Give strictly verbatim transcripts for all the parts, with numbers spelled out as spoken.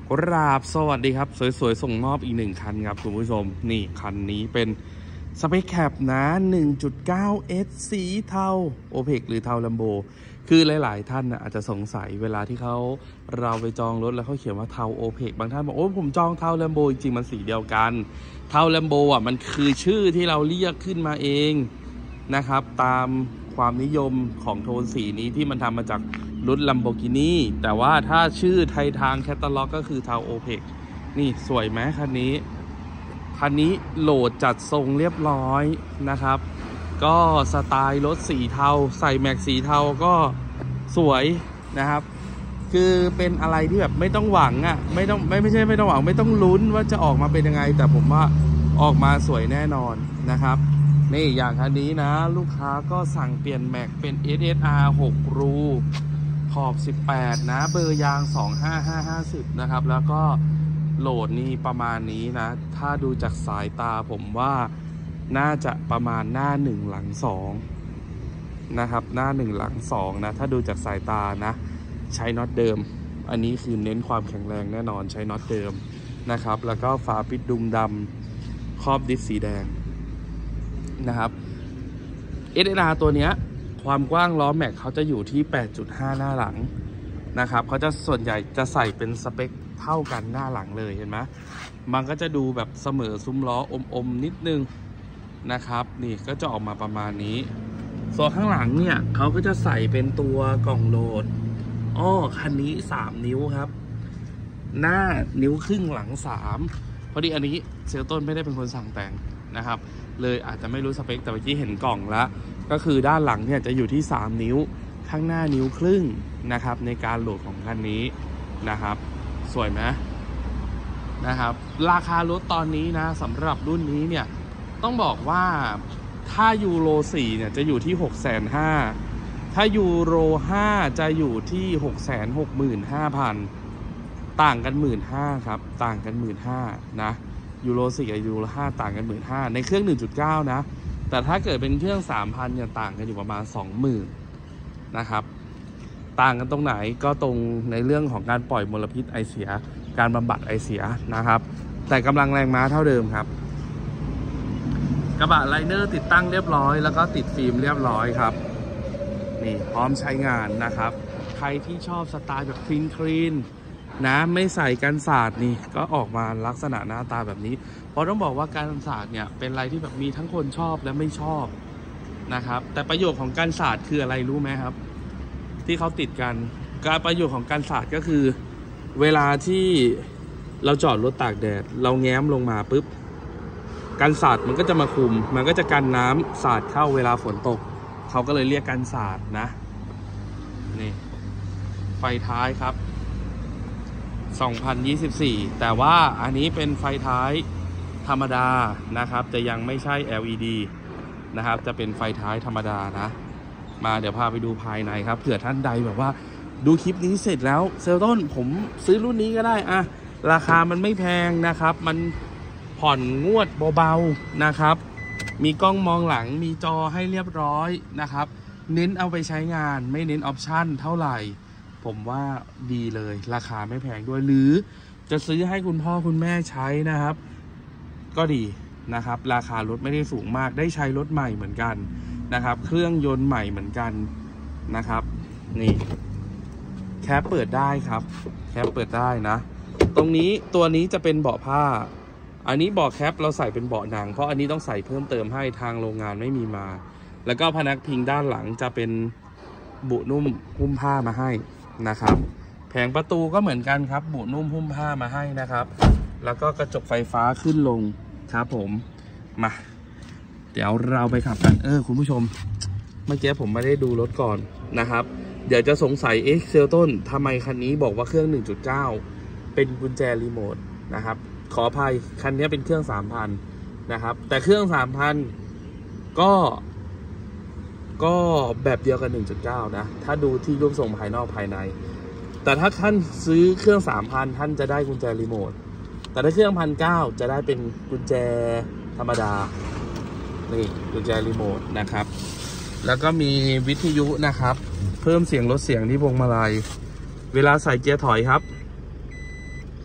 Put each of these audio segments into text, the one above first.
กราบสวัสดีครับสวยๆส่งมอบอีกหนึ่งคันครับคุณผู้ชมนี่คันนี้เป็นสเปคแคปนะ หนึ่งจุดเก้า เอส สีเทาโอเพกหรือเทาลัมโบคือหลายๆท่านนะอาจจะสงสัยเวลาที่เขาเราไปจองรถแล้วเขาเขียนว่าเทาโอเพกบางท่านบอกโอ้ผมจองเทาลัมโบจริงๆมันสีเดียวกันเทาลัมโบอ่ะมันคือชื่อที่เราเรียกขึ้นมาเองนะครับตามความนิยมของโทนสีนี้ที่มันทำมาจากรุ่น Lamborghini แต่ว่าถ้าชื่อไทยทางแคตตาล็อกก็คือเทาโอเพกนี่สวยไหมคันนี้คันนี้โหลดจัดทรงเรียบร้อยนะครับก็สไตล์รถสีเทาใส่แม็กสีเทาก็สวยนะครับคือเป็นอะไรที่แบบไม่ต้องหวังอ่ะไม่ต้องไม่ไม่ใช่ไม่ต้องหวังไม่ต้องลุ้นว่าจะออกมาเป็นยังไงแต่ผมว่าออกมาสวยแน่นอนนะครับนี่อย่างคันนี้นะลูกค้าก็สั่งเปลี่ยนแม็กเป็น เอส เอส อาร์ หก รูขอบสิบแปดนะเบอร์ยางสองห้าห้าห้าศูนย์นะครับแล้วก็โหลดนี่ประมาณนี้นะถ้าดูจากสายตาผมว่าน่าจะประมาณหน้าหนึ่งหลังสองนะครับหน้าหนึ่งหลังสองนะถ้าดูจากสายตานะใช้น็อตเดิมอันนี้คือเน้นความแข็งแรงแน่นอนใช้น็อตเดิมนะครับแล้วก็ฝาปิดดุมดำครอบดิสสีแดงนะครับ เอส เอส อาร์ ตัวเนี้ยความกว้างล้อแม็กเขาจะอยู่ที่ แปดจุดห้า หน้าหลังนะครับเขาจะส่วนใหญ่จะใส่เป็นสเปคเท่ากันหน้าหลังเลยเห็นไหมมันก็จะดูแบบเสมอซุ้มล้ออมๆนิดนึงนะครับนี่ก็จะออกมาประมาณนี้ส่วนข้างหลังเนี่ยเขาก็จะใส่เป็นตัวกล่องโหลดอ้อคันนี้สามนิ้วครับหน้านิ้วครึ่งหลังสามพอดีอันนี้เซลต้นไม่ได้เป็นคนสั่งแต่งนะครับเลยอาจจะไม่รู้สเปคแต่เมื่อกี้เห็นกล่องแล้วก็คือด้านหลังเนี่ยจะอยู่ที่สามนิ้วข้างหน้านิ้วครึ่งนะครับในการโหลดของคันนี้นะครับสวยไหมนะครับราคารถตอนนี้นะสำหรับรุ่นนี้เนี่ยต้องบอกว่าถ้ายูโรสี่เนี่ยจะอยู่ที่ หกแสนห้าหมื่น ถ้ายูโรห้าจะอยู่ที่ หกแสนหกหมื่นห้าพัน ต่างกัน หนึ่งหมื่นห้าพัน ครับต่างกัน หนึ่งหมื่นห้าพัน นะยูโรสี่กับยูโรห้าต่างกัน หนึ่งหมื่นห้าพัน ในเครื่อง หนึ่งจุดเก้า นะแต่ถ้าเกิดเป็นเครื่อง สามพัน เนี่ยต่างกันอยู่ประมาณ สองหมื่น นะครับต่างกันตรงไหนก็ตรงในเรื่องของการปล่อยมลพิษไอเสียการบำบัดไอเสียนะครับแต่กำลังแรงม้าเท่าเดิมครับกระบะไลเนอร์ติดตั้งเรียบร้อยแล้วก็ติดฟิล์มเรียบร้อยครับนี่พร้อมใช้งานนะครับใครที่ชอบสไตล์แบบคลีนคลีนนะไม่ใส่กันสาดนี่ก็ออกมาลักษณะหน้าตาแบบนี้เพราะต้องบอกว่าการสาดเนี่ยเป็นอะไรที่แบบมีทั้งคนชอบและไม่ชอบนะครับแต่ประโยชน์ของการสาดคืออะไรรู้ไหมครับที่เขาติดกันการประโยชน์ของการสาดก็คือเวลาที่เราจอดรถตากแดดเราแง้มลงมาปุ๊บการสาดมันก็จะมาคุมมันก็จะกันน้ำสาดเข้าเวลาฝนตกเขาก็เลยเรียกการสาดนะนี่ไฟท้ายครับสองพันยี่สิบสี่แต่ว่าอันนี้เป็นไฟท้ายธรรมดานะครับจะยังไม่ใช่ แอล อี ดี นะครับจะเป็นไฟท้ายธรรมดานะมาเดี๋ยวพาไปดูภายในครับเผื่อท่านใดแบบว่าดูคลิปนี้เสร็จแล้วเซลต้นผมซื้อรุ่นนี้ก็ได้อะราคามันไม่แพงนะครับมันผ่อนงวดเบาๆนะครับมีกล้องมองหลังมีจอให้เรียบร้อยนะครับเน้นเอาไปใช้งานไม่เน้นออปชั่นเท่าไหร่ผมว่าดีเลยราคาไม่แพงด้วยหรือจะซื้อให้คุณพ่อคุณแม่ใช้นะครับก็ดีนะครับราคารถไม่ได้สูงมากได้ใช้รถใหม่เหมือนกันนะครับเครื่องยนต์ใหม่เหมือนกันนะครับนี่แคปเปิดได้ครับแคปเปิดได้นะตรงนี้ตัวนี้จะเป็นเบาะผ้าอันนี้เบาะแคปเราใส่เป็นเบาะหนังเพราะอันนี้ต้องใส่เพิ่มเติมให้ทางโรงงานไม่มีมาแล้วก็พนักพิงด้านหลังจะเป็นบุนุ่มหุ้มผ้ามาให้นะครับแผงประตูก็เหมือนกันครับบุนุ่มหุ้มผ้ามาให้นะครับแล้วก็กระจกไฟฟ้าขึ้นลงครับผมมาเดี๋ยวเราไปขับกันเออคุณผู้ชมเมื่อกี้ผมไม่ได้ดูรถก่อนนะครับเดี๋ยวจะสงสัยเอ๊ะเซลต้นทำไมคันนี้บอกว่าเครื่อง หนึ่งจุดเก้า เป็นกุญแจรีโมทนะครับขออภัยคันนี้เป็นเครื่อง สามพัน นะครับแต่เครื่อง สามพัน ก็ก็แบบเดียวกัน หนึ่งจุดเก้า นะถ้าดูที่รูปทรงภายนอกภายในแต่ถ้าท่านซื้อเครื่อง สามพัน ท่านจะได้กุญแจรีโมทแต่ถ้าเครื่อง หนึ่งพันเก้าร้อย จะได้เป็นกุญแจธรรมดานี่กุญแจรีโมทนะครับแล้วก็มีวิทยุนะครับเพิ่มเสียงลดเสียงที่พวงมาลัยเวลาใส่เกียร์ถอยครับ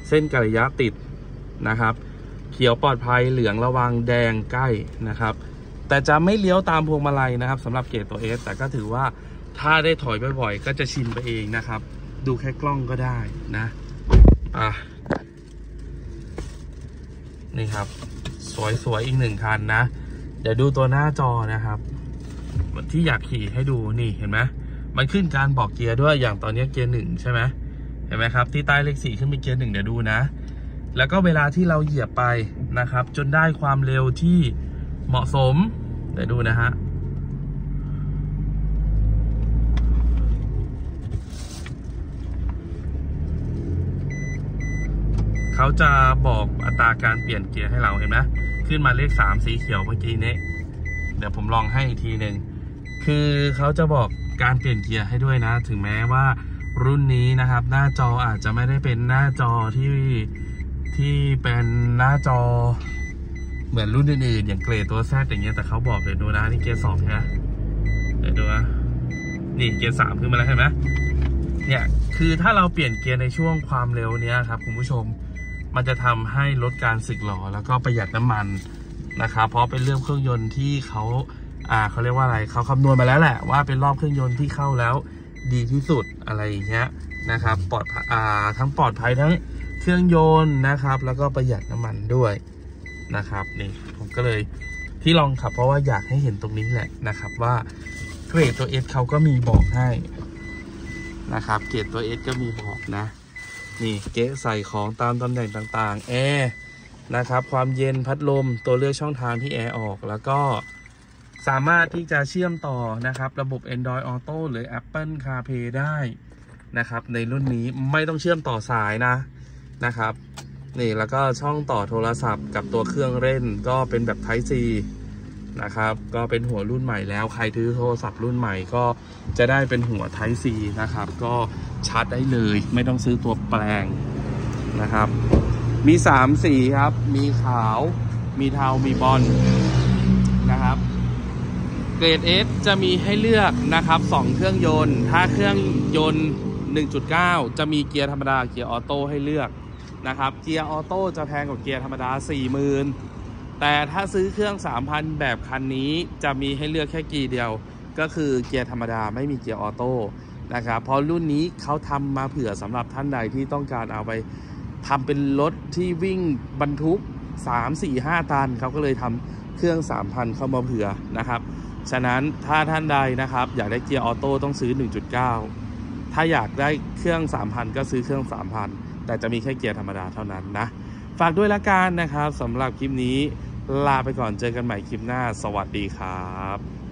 เส้นกัลยะติดนะครับเขียวปลอดภัยเหลืองระวังแดงใกล้นะครับแต่จะไม่เลี้ยวตามพวงมาลัยนะครับสำหรับเกียร์ตัว S แต่ก็ถือว่าถ้าได้ถอยบ่อยๆก็จะชินไปเองนะครับดูแค่กล้องก็ได้นะอ่ะนี่ครับสวยๆอีกหนึ่งคันนะเดี๋ยวดูตัวหน้าจอนะครับที่อยากขี่ให้ดูนี่เห็นไหมมันขึ้นการบอกเกียร์ด้วยอย่างตอนนี้เกียร์หนึ่งใช่ไหมเห็นไหมครับที่ใต้เลขสี่ขึ้นเป็นเกียร์หนึ่งเดี๋ยวดูนะแล้วก็เวลาที่เราเหยียบไปนะครับจนได้ความเร็วที่เหมาะสมเดี๋ยวดูนะฮะเขาจะบอกอัตราการเปลี่ยนเกียร์ให้เราเห็นไหมขึ้นมาเลขสามสีเขียวเมื่อกี้นี้เดี๋ยวผมลองให้อีกทีหนึ่งคือเขาจะบอกการเปลี่ยนเกียร์ให้ด้วยนะถึงแม้ว่ารุ่นนี้นะครับหน้าจออาจจะไม่ได้เป็นหน้าจอที่ที่เป็นหน้าจอเหมือนรุ่นอื่นๆอย่างเกรดตัวแซดอย่างเงี้ยแต่เขาบอกเดี๋ยวดูนะนี่เกียร์สองใช่ไหมเดี๋ยวดูนะนี่เกียร์สามขึ้นมาแล้วเห็นไหมเนี่ยคือถ้าเราเปลี่ยนเกียร์ในช่วงความเร็วเนี้ยครับคุณผู้ชมมันจะทำให้ลดการสึกหรอแล้วก็ประหยัดน้ำมันนะครับเพราะเป็นเรื่องเครื่องยนต์ที่เขาอ่าเขาเรียกว่าอะไรเขาคำนวณมาแล้วแหละว่าเป็นรอบเครื่องยนต์ที่เข้าแล้วดีที่สุดอะไรอย่างเงี้ยนะครับปลอดอ่าทั้งปลอดภัยทั้งเครื่องยนต์นะครับแล้วก็ประหยัดน้ำมันด้วยนะครับนี่ผมก็เลยที่ลองขับเพราะว่าอยากให้เห็นตรงนี้แหละนะครับว่าเกรดตัว S เขาก็มีบอกให้นะครับเกรดตัว S ก็มีบอกนะนี่เก๊ะใส่ของตามตำแหน่งต่างๆแอร์นะครับความเย็นพัดลมตัวเลือกช่องทางที่แอร์ออกแล้วก็สามารถที่จะเชื่อมต่อนะครับระบบ Android Auto หรือ Apple CarPlay ได้นะครับในรุ่นนี้ไม่ต้องเชื่อมต่อสายนะนะครับนี่แล้วก็ช่องต่อโทรศัพท์กับตัวเครื่องเล่นก็เป็นแบบ Type C นะครับก็เป็นหัวรุ่นใหม่แล้วใครถือโทรศัพท์รุ่นใหม่ก็จะได้เป็นหัว Type C นะครับก็ชาร์จได้เลยไม่ต้องซื้อตัวแปลงนะครับมีสามสีครับมีขาวมีเทามีบอลนะครับเกรด S จะมีให้เลือกนะครับสองเครื่องยนต์ถ้าเครื่องยนต์ หนึ่งจุดเก้า จะมีเกียร์ธรรมดาเกียร์ออโต้ให้เลือกนะครับเกียร์ออโต้จะแพงกว่าเกียร์ธรรมดา สี่หมื่น แต่ถ้าซื้อเครื่อง สามพัน แบบคันนี้จะมีให้เลือกแค่เกียร์เดียวก็คือเกียร์ธรรมดาไม่มีเกียร์ออโต้นะครับเพราะรุ่นนี้เขาทำมาเผื่อสำหรับท่านใดที่ต้องการเอาไปทำเป็นรถที่วิ่งบรรทุกสาม สี่ ห้าตันเขาก็เลยทำเครื่อง สามพัน เข้ามาเผื่อนะครับฉะนั้นถ้าท่านใดนะครับอยากได้เกียร์ออโต้ต้องซื้อ หนึ่งจุดเก้า ถ้าอยากได้เครื่อง สามพัน ก็ซื้อเครื่อง สามพัน แต่จะมีแค่เกียร์ธรรมดาเท่านั้นนะฝากด้วยละกันนะครับสำหรับคลิปนี้ลาไปก่อนเจอกันใหม่คลิปหน้าสวัสดีครับ